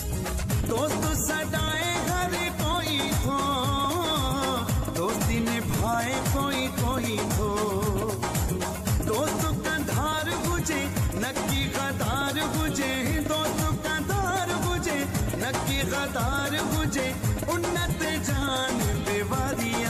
दोस्त सदाए हर कोई हो, दोस्ती निभाए कोई कोई हो। दोस्त का धार बुझे नक्की गदार बुझे, दोस्त का धार बुझे नक्की गदार बुझे, उन्नत जान बेवारिया